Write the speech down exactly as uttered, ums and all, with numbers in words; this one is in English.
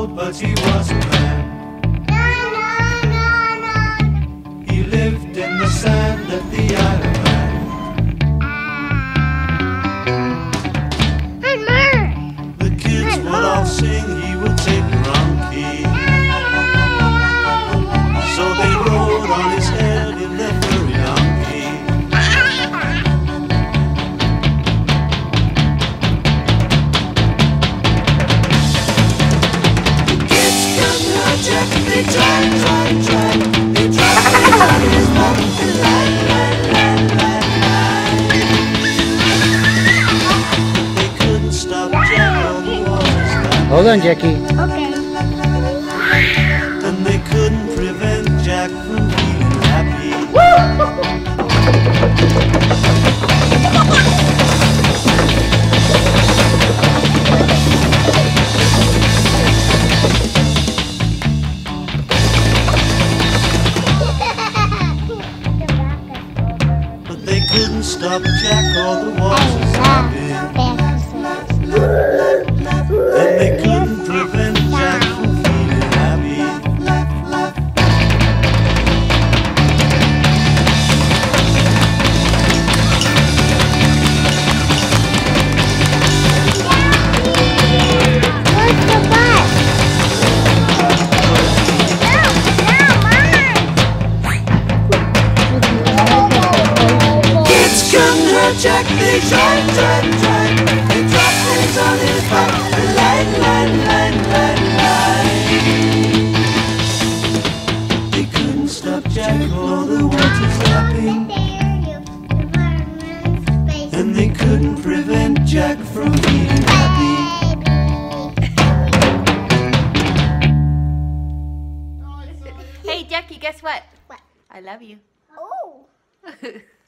boat, but he wasn't man. He lived in the sand at the Isle of Man. The kids would all sing, he would take the wrong key. So they rode on his head in their furry donkey. The kids come to Jack, they try, try, try. They try to on his back and lie, lie, lie, lie, lie. They couldn't stop Jack on the water's back. Hold on, Jackie. Okay. And they couldn't prevent Jack from being happy. But they couldn't stop Jack, all the water's happy. And they couldn't prevent Jack from feeling happy. Where's the bus? Kids come to Jack, they try, try, try. They drop things on his back, and lie, lie, lie, lie, lie. They couldn't stop Jack, all the water's lapping. And they couldn't prevent Jack from being happy. Hey, Jackie, guess what? What? I love you. Oh.